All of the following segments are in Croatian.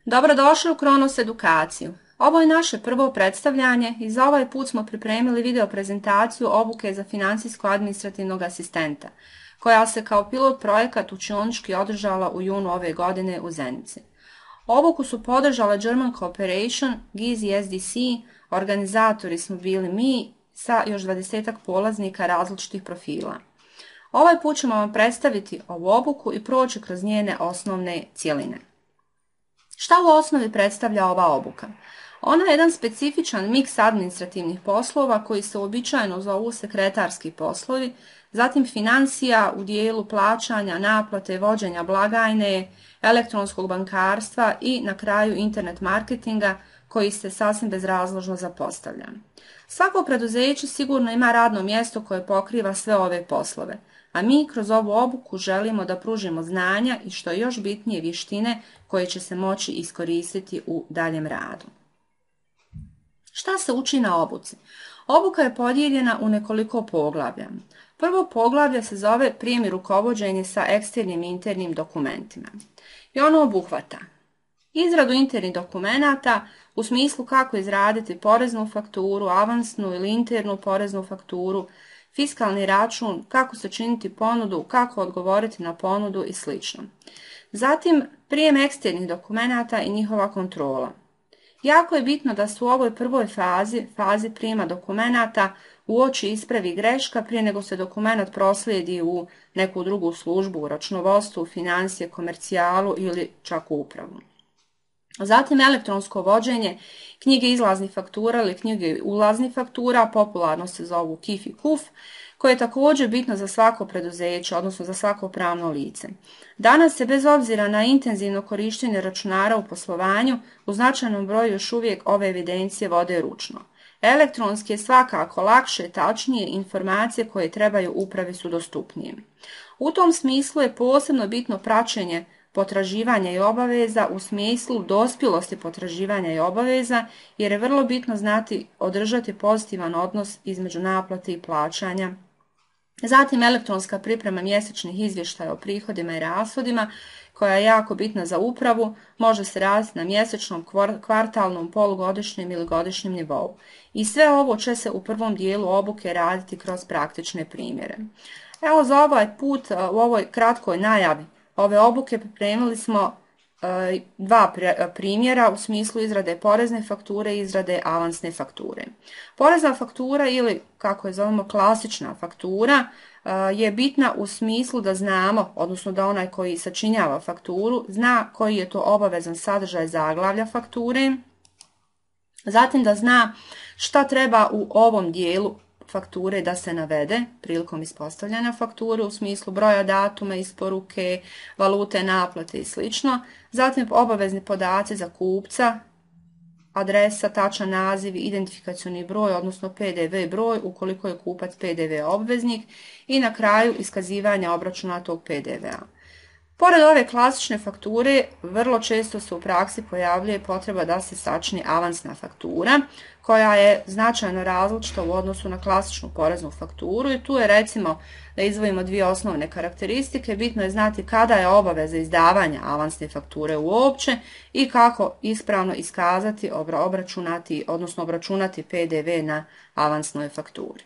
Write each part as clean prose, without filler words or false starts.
Dobrodošli u Kronos edukaciju. Ovo je naše prvo predstavljanje i za ovaj put smo pripremili video prezentaciju obuke za financijsko-administrativnog asistenta, koja se kao pilot projekat učionički održala u junu ove godine u Zenici. Obuku su podržale German Cooperation, GIZ i SDC, organizatori smo bili mi sa još 20 polaznika različitih profila. Ovaj put ćemo vam predstaviti ovu obuku i proći kroz njene osnovne cjeline. Šta u osnovi predstavlja ova obuka? Ona je jedan specifičan miks administrativnih poslova koji se uobičajeno zovu sekretarski poslovi, zatim financija u dijelu plaćanja, naplate, vođenja blagajne, elektronskog bankarstva i na kraju internet marketinga koji se sasvim bezrazložno zapostavlja. Svako preduzeće sigurno ima radno mjesto koje pokriva sve ove poslove, a mi kroz ovu obuku želimo da pružimo znanja i što je još bitnije vještine koje će se moći iskoristiti u daljem radu. Šta se uči na obuci? Obuka je podijeljena u nekoliko poglavlja. Prvo poglavlje se zove prijem i rukovođenje sa eksternim i internim dokumentima. I ono obuhvata izradu internih dokumenata u smislu kako izraditi poreznu fakturu, avansnu ili internu poreznu fakturu, fiskalni račun, kako sačiniti ponudu, kako odgovoriti na ponudu i sl. Zatim, prijem eksternih dokumenata i njihova kontrola. Jako je bitno da se u ovoj prvoj fazi prijema dokumenata, uoči ispravi greška prije nego se dokument proslijedi u neku drugu službu, u računovodstvu, financije, komercijalu ili čak u upravu. Zatim elektronsko vođenje knjige izlaznih faktura ili knjige ulaznih faktura, popularno se zovu KIF i KUF, koje je također bitno za svako preduzeće, odnosno za svako pravno lice. Danas se bez obzira na intenzivno korištenje računara u poslovanju, u značajnom broju još uvijek ove evidencije vode ručno. Elektronski je svakako lakše, tačnije, informacije koje trebaju upravi su dostupnije. U tom smislu je posebno bitno praćenje potraživanja i obaveza u smislu dospjelosti potraživanja i obaveza, jer je vrlo bitno znati održati pozitivan odnos između naplate i plaćanja. Zatim elektronska priprema mjesečnih izvještaja o prihodima i rashodima, koja je jako bitna za upravu, može se raditi na mjesečnom, kvartalnom, polugodišnjem ili godišnjem nivou. I sve ovo će se u prvom dijelu obuke raditi kroz praktične primjere. Evo za ovaj put u ovoj kratkoj najavi ove obuke pripremili smo dva primjera u smislu izrade porezne fakture i izrade avansne fakture. Porezna faktura ili, kako je zovemo, klasična faktura je bitna u smislu da znamo, odnosno da onaj koji sačinjava fakturu zna koji je to obavezan sadržaj zaglavlja fakture, zatim da zna šta treba u ovom dijelu fakture da se navede prilikom ispostavljanja fakture u smislu broja datuma, isporuke, valute, naplate i sl. Zatim obavezni podaci za kupca, adresa, tačan naziv, identifikacioni broj, odnosno PDV broj ukoliko je kupac PDV obveznik i na kraju iskazivanja obračunatog PDV-a. Pored ove klasične fakture, vrlo često se u praksi pojavljuje potreba da se sačini avansna faktura, koja je značajno različita u odnosu na klasičnu poreznu fakturu i tu je, recimo, da izdvojimo dvije osnovne karakteristike, bitno je znati kada je obaveza izdavanja avansne fakture uopće i kako ispravno iskazati, obračunati PDV na avansnoj fakturi.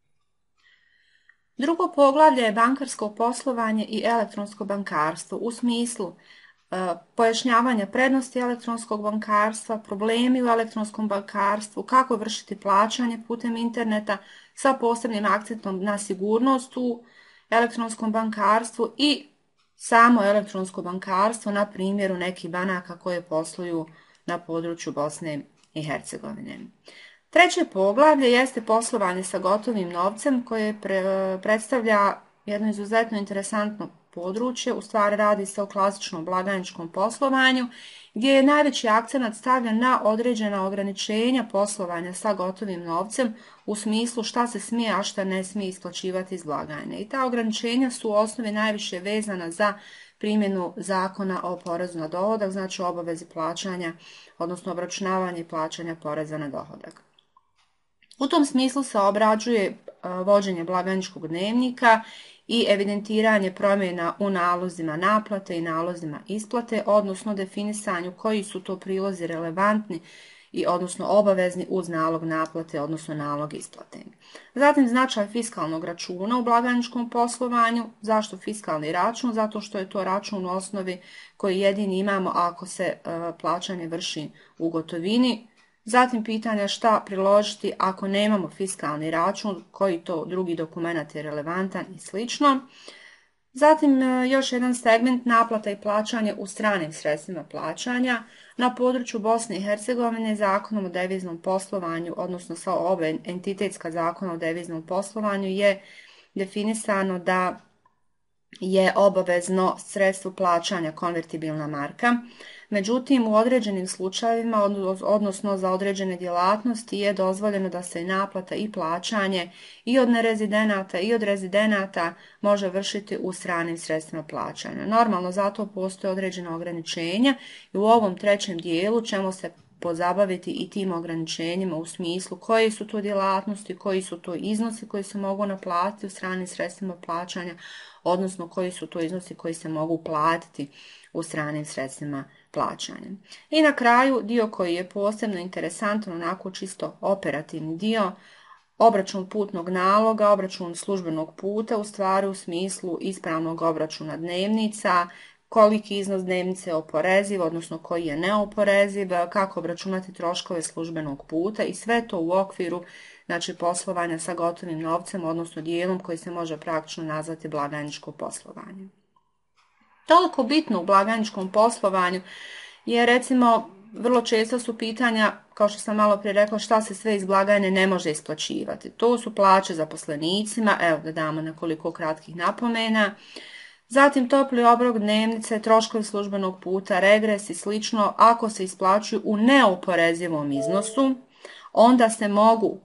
Drugo poglavlje je bankarsko poslovanje i elektronsko bankarstvo u smislu pojašnjavanja prednosti elektronskog bankarstva, problemi u elektronskom bankarstvu, kako vršiti plaćanje putem interneta sa posebnim akcentom na sigurnost u elektronskom bankarstvu i samo elektronsko bankarstvo na primjeru nekih banaka koje posluju na području Bosne i Hercegovine. Treće poglavlje jeste poslovanje sa gotovim novcem koje predstavlja jedno izuzetno interesantno područje, u stvari radi se o klasičnom blagajničkom poslovanju gdje je najveći akcenat stavljen na određena ograničenja poslovanja sa gotovim novcem u smislu šta se smije, a šta ne smije isplaćivati iz blagajne. I ta ograničenja su u osnovi najviše vezana za primjenu zakona o porezu na dohodak, znači obavezi plaćanja, odnosno obračunavanja i plaćanja poreza na dohodak. U tom smislu se obrađuje vođenje blagajničkog dnevnika i evidentiranje promjena u nalozima naplate i nalozima isplate, odnosno definisanju koji su to prilozi relevantni i odnosno obavezni uz nalog naplate, odnosno nalog isplate. Zatim značaj fiskalnog računa u blagajničkom poslovanju. Zašto fiskalni račun? Zato što je to račun u osnovi koji jedini imamo ako se plaćanje vrši u gotovini. Zatim pitanja šta priložiti ako nemamo fiskalni račun, koji to drugi dokument je relevantan i slično. Zatim još jedan segment naplata i plaćanje u stranim sredstvima plaćanja. Na području Bosne i Hercegovine Zakonom o deviznom poslovanju, odnosno sa ove entitetska zakona o deviznom poslovanju je definisano da je obavezno sredstvo plaćanja konvertibilna marka. Međutim, u određenim slučajevima, odnosno za određene djelatnosti, je dozvoljeno da se naplata i plaćanje i od nerezidenata i od rezidenata može vršiti u stranim sredstvima plaćanja. Normalno, zato postoje određena ograničenja i u ovom trećem dijelu ćemo se pozabaviti i tim ograničenjima u smislu koje su to djelatnosti, koji su to iznosi koji se mogu naplatiti u stranim sredstvima plaćanja, odnosno koji su to iznosi koji se mogu platiti u stranim sredstvima plaćanja. I na kraju dio koji je posebno interesantan, onako čisto operativni dio, obračun putnog naloga, obračun službenog puta, u stvari u smislu ispravnog obračuna dnevnica, koliki iznos dnevnice je oporeziv, odnosno koji je neoporeziv, kako obračunati troškove službenog puta i sve to u okviru poslovanja sa gotovim novcem, odnosno dijelom koji se može praktično nazvati blagajničko poslovanje. Toliko bitno u blagajničkom poslovanju je recimo vrlo često su pitanja, kao što sam malo prije rekla, šta se sve iz blagajne ne može isplaćivati. To su plaće zaposlenicima, evo da damo nekoliko kratkih napomena. Zatim topli obrok dnevnice, troškovi službenog puta, regres i slično, ako se isplaćuju u neoporezivom iznosu, onda se mogu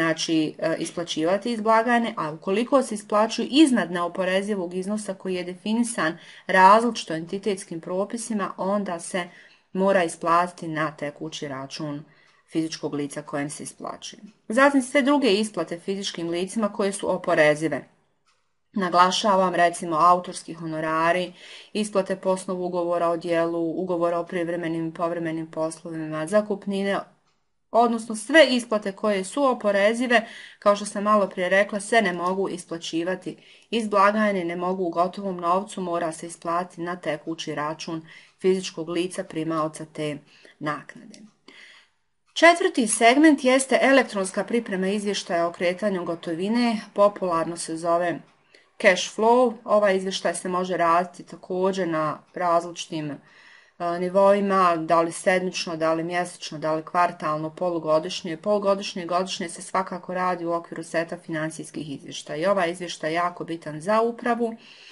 isplaćivati iz blagajne, a ukoliko se isplaćuju iznad neoporezivog iznosa koji je definisan različito entitetskim propisima, onda se mora isplatiti na tekući račun fizičkog lica kojem se isplaćuje. Zatim sve druge isplate fizičkim licima koje su oporezive. Naglašavam recimo autorski honorari, isplate po osnovu ugovora o djelu, ugovora o privremenim i povremenim poslovima, zakupnine, odnosno sve isplate koje su oporezive, kao što sam malo prije rekla, se ne mogu isplaćivati iz blagajne, ne mogu u gotovom novcu, mora se isplatiti na tekući račun fizičkog lica primaoca te naknade. Četvrti segment jeste elektronska priprema izvještaja o kretanju gotovine, popularno se zove cash flow. Ovaj izvještaj se može raditi također na različitim nivoima, da li sedmično, da li mjesečno, da li kvartalno, polugodišnje. Polugodišnje i godišnje se svakako radi u okviru seta financijskih izvještaja. I ovaj izvještaj je jako bitan za upravu.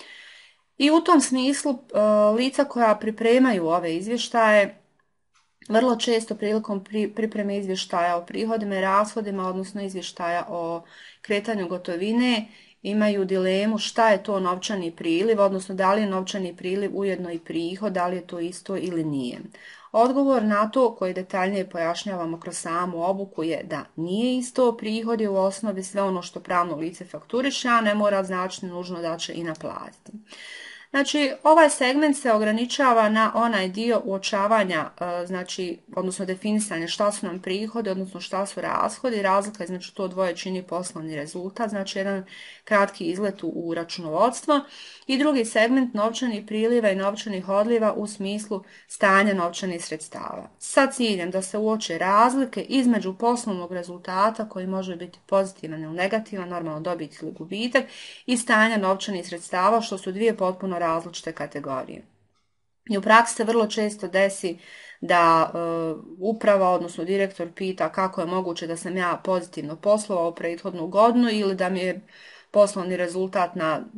I u tom smislu lica koja pripremaju ove izvještaje vrlo često prilikom pripreme izvještaja o prihodima i rashodima, odnosno izvještaja o kretanju gotovine, imaju dilemu šta je to novčani priliv, odnosno da li je novčani priliv ujedno i prihod, da li je to isto ili nije. Odgovor na to, koji detaljnije pojašnjavamo kroz samu obuku, je da nije isto. Prihod je u osnovi sve ono što pravno lice fakturiše, a ne mora značiti nužno da će i naplatiti. Znači, ovaj segment se ograničava na onaj dio uočavanja, odnosno definisanja šta su nam prihodi, odnosno šta su rashodi. Razlika između to dvoje čini poslovni rezultat, znači jedan kratki izlet u računovodstvo. I drugi segment novčanih priliva i novčanih odliva u smislu stanja novčanih sredstava. Sa ciljem da se uoče razlike između poslovnog rezultata koji može biti pozitivan ili negativan, normalno dobit ili gubitak, i stanja novčanih sredstava, što su dvije potpuno različite kategorije. I u praksi se vrlo često desi da uprava, odnosno direktor, pita kako je moguće da sam ja pozitivno poslovao prethodnu godinu ili da mi je poslovni rezultat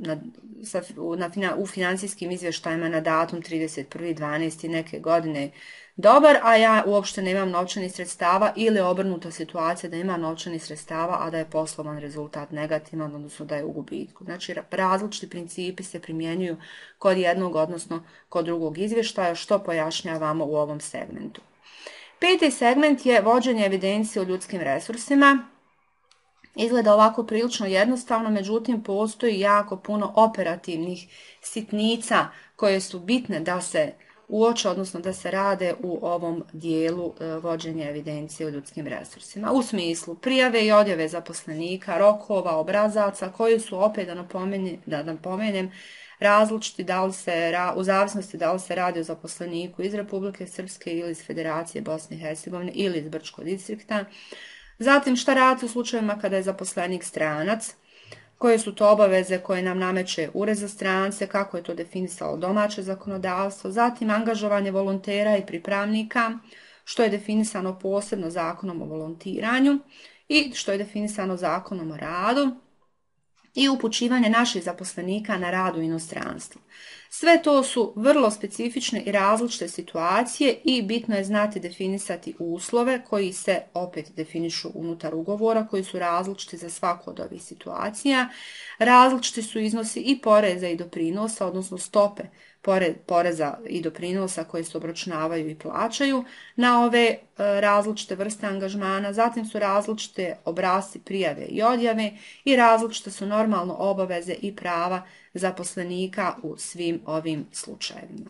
u financijskim izvještajima na datum 31.12. neke godine dobar, a ja uopšte nemam novčanih sredstava, ili obrnuta situacija da ima novčanih sredstava, a da je poslovan rezultat negativan, odnosno da je u gubitku. Znači, različiti principi se primjenjuju kod jednog, odnosno kod drugog izvještaja, što pojašnjavamo u ovom segmentu. Peti segment je vođenje evidencije o ljudskim resursima. Izgleda ovako prilično jednostavno, međutim postoji jako puno operativnih sitnica koje su bitne da se uoče, odnosno da se rade u ovom dijelu vođenja evidencije o ljudskim resursima. U smislu prijave i odjave zaposlenika, rokova, obrazaca koji su opet, da napomenem, različiti u zavisnosti da li se radi o zaposleniku iz Republike Srpske ili iz Federacije Bosne i Hercegovine ili iz Brčkog distrikta. Zatim šta raditi u slučajevima kada je zaposlenik stranac, koje su to obaveze koje nam nameće Ured za strance, kako je to definisalo domaće zakonodavstvo, zatim angažovanje volontera i pripravnika, što je definisano posebno zakonom o volontiranju i što je definisano zakonom o radu, i upućivanje naših zaposlenika na rad u inostranstvu. Sve to su vrlo specifične i različite situacije i bitno je znati definisati uslove koji se opet definišu unutar ugovora, koji su različiti za svaku od ovih situacija. Različiti su iznosi i poreza i doprinosa, odnosno stope poreza i doprinosa koje se obračunavaju i plaćaju na ove različite vrste angažmana. Zatim su različite obrasci prijave i odjave i različite su normalno obaveze i prava zaposlenika u svim ovim slučajevima.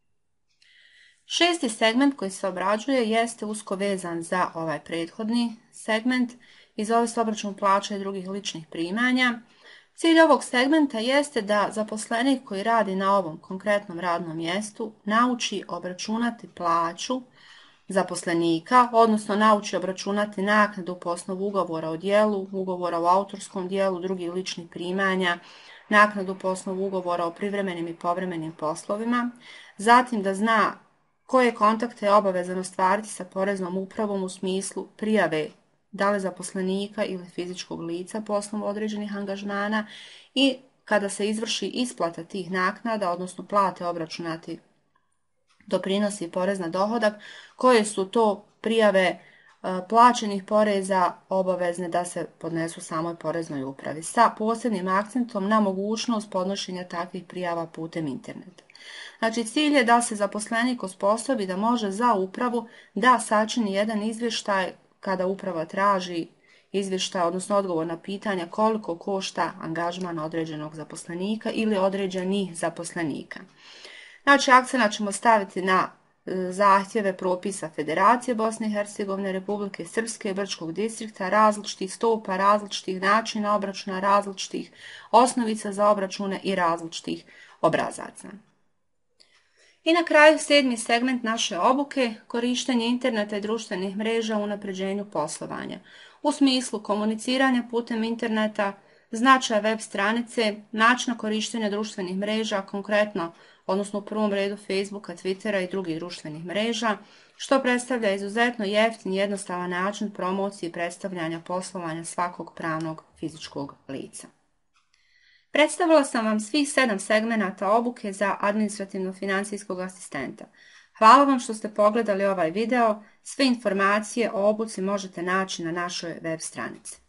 Šesti segment koji se obrađuje jeste usko vezan za ovaj prethodni segment i zove se obračun plaća i drugih ličnih primanja. Cilj ovog segmenta jeste da zaposlenik koji radi na ovom konkretnom radnom mjestu nauči obračunati plaću zaposlenika, odnosno nauči obračunati naknadu po osnovu ugovora o djelu, ugovora o autorskom djelu, drugih ličnih primanja, naknadu po osnovu ugovora o privremenim i povremenim poslovima, zatim da zna koje kontakte je obavezan ostvariti sa poreznom upravom u smislu prijave da li zaposlenika ili fizičkog lica po osnovu određenih angažmana i kada se izvrši isplata tih naknada, odnosno plate obračunati doprinosi i porez na dohodak, koje su to prijave plaćenih poreza obavezne da se podnesu samoj poreznoj upravi, sa posebnim akcentom na mogućnost podnošenja takvih prijava putem interneta. Znači, cilj je da se zaposlenik osposobi da može za upravu da sačini jedan izvještaj kada uprava traži izvještaj, odnosno odgovor na pitanja koliko košta angažman određenog zaposlenika ili određenih zaposlenika. Znači, akcenat ćemo staviti na zahtjeve propisa Federacije Bosne i Hercegovine, Republike Srpske i Brčkog distrikta, različitih stopa, različitih načina obračuna, različitih osnovica za obračune i različitih obrazaca. I na kraju 7. segment naše obuke, korištenje interneta i društvenih mreža u unapređenju poslovanja. U smislu komuniciranja putem interneta, značaja web stranice, načina korištenja društvenih mreža, konkretno, odnosno u prvom redu Facebooka, Twittera i drugih društvenih mreža, što predstavlja izuzetno jeftin i jednostavan način promocije i predstavljanja poslovanja svakog pravnog fizičkog lica. Predstavila sam vam svih 7 segmenata obuke za administrativno-financijskog asistenta. Hvala vam što ste pogledali ovaj video. Sve informacije o obuci možete naći na našoj web stranici.